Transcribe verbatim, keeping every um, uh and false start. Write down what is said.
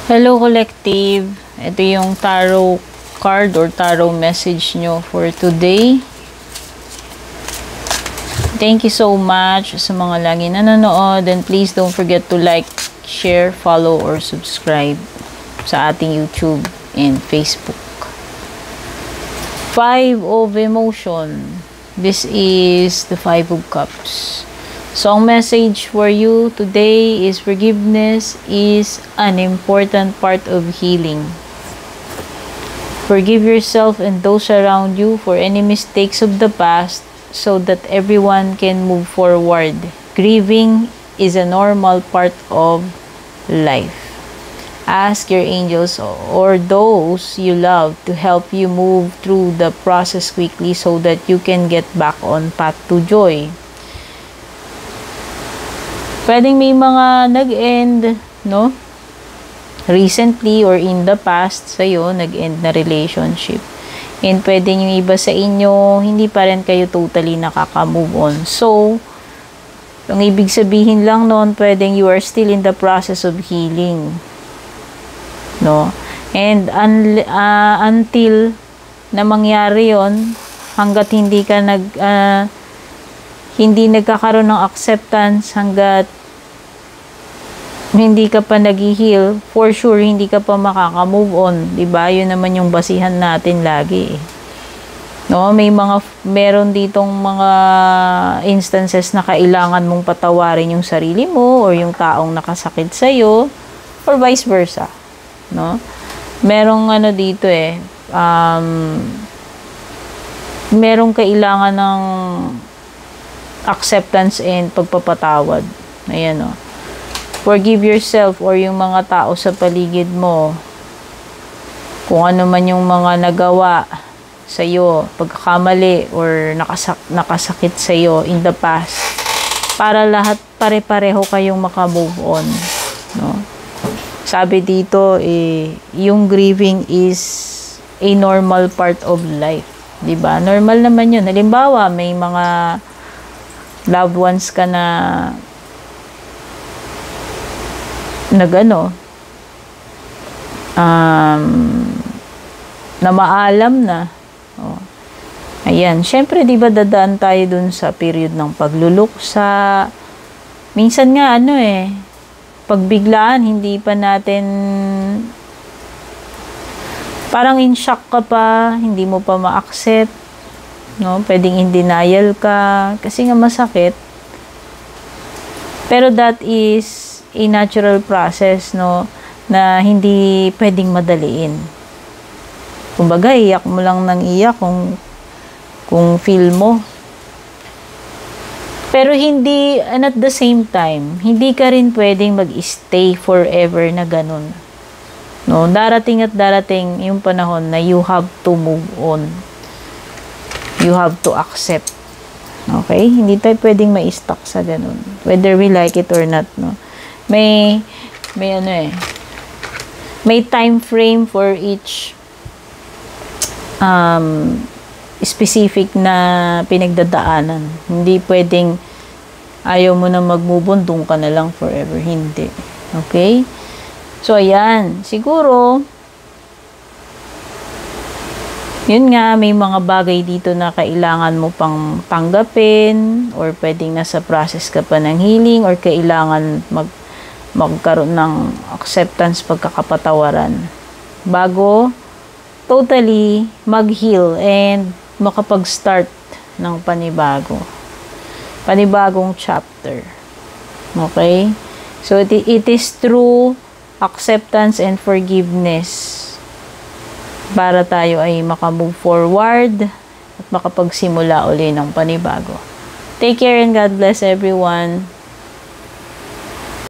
Hello Collective, ito yung tarot card or tarot message nyo for today. Thank you so much sa mga lagi nanonood, and please don't forget to like, share, follow, or subscribe sa ating YouTube and Facebook. Five of Emotion. This is the Five of Cups. Song message for you today is forgiveness is an important part of healing. Forgive yourself and those around you for any mistakes of the past so that everyone can move forward. Grieving is a normal part of life. Ask your angels or those you love to help you move through the process quickly so that you can get back on path to joy. Pwedeng may mga nag-end, no? Recently or in the past, sa'yo, nag-end na relationship. And pwedeng yung iba sa inyo, hindi pa rin kayo totally nakaka-move on. So, ang ibig sabihin lang noon, pwedeng you are still in the process of healing. No? And un uh, until na mangyari yon, hanggat hindi ka nag... Uh, hindi nagkakaroon ng acceptance, hanggat hindi ka pa nag-heal, for sure hindi ka pa makaka-move on, 'di ba? Yun naman yung basihan natin lagi. Eh. No, may mga meron ditong mga instances na kailangan mong patawarin yung sarili mo or yung taong nakasakit sa iyo or vice versa, no? Merong ano dito eh, um merong kailangan ng acceptance and pagpapatawad. Ayan o. Forgive yourself or yung mga tao sa paligid mo. Kung ano man yung mga nagawa sa'yo, pagkakamali or nakasak nakasakit sa'yo in the past. Para lahat pare-pareho kayong makamove on. No? Sabi dito, eh, yung grieving is a normal part of life. Diba? Normal naman yun. Halimbawa, may mga loved ones ka na nagano um, na maalam na. Oh. Ayan. Syempre, di ba dadaan tayo dun sa period ng pagluluksa. Minsan nga, ano eh, pagbiglaan, hindi pa natin parang in shock ka pa, hindi mo pa ma-accept. No, pwedeng in denial ka kasi nga masakit. Pero that is a natural process, no, na hindi pwedeng madaliin. Kumbaga, iyak mo lang ng iyak kung kung feel mo. Pero hindi, and at the same time, hindi ka rin pwedeng mag-stay forever na ganun. No, darating at darating yung panahon na you have to move on. You have to accept. Okay? Hindi tayo pwedeng ma-stuck sa ganun. Whether we like it or not, no? May, may ano eh, may time frame for each um, specific na pinagdadaanan. Hindi pwedeng ayaw mo na mag-move on, doon ka na lang forever. Hindi. Okay? So, ayan. Siguro, yun nga, may mga bagay dito na kailangan mo pang tanggapin or pwedeng nasa process ka pa ng healing or kailangan mag, magkaroon ng acceptance, pagkakapatawaran bago totally mag-heal and makapag-start ng panibago. Panibagong chapter. Okay? So, it, it is through acceptance and forgiveness para tayo ay makamove forward at makapagsimula uli ng panibago. Take care and God bless everyone.